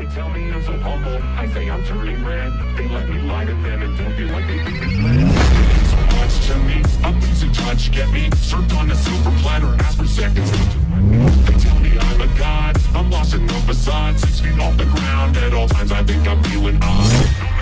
tell me I'm so humble, I say I'm turning red. They let me lie to them and don't feel like they think it's red. So much to me, I'm losing touch, get me served on a silver platter, ask for seconds. They tell me I'm a god, I'm lost in the facade, 6 feet off the ground. At all times I think I'm feeling odd.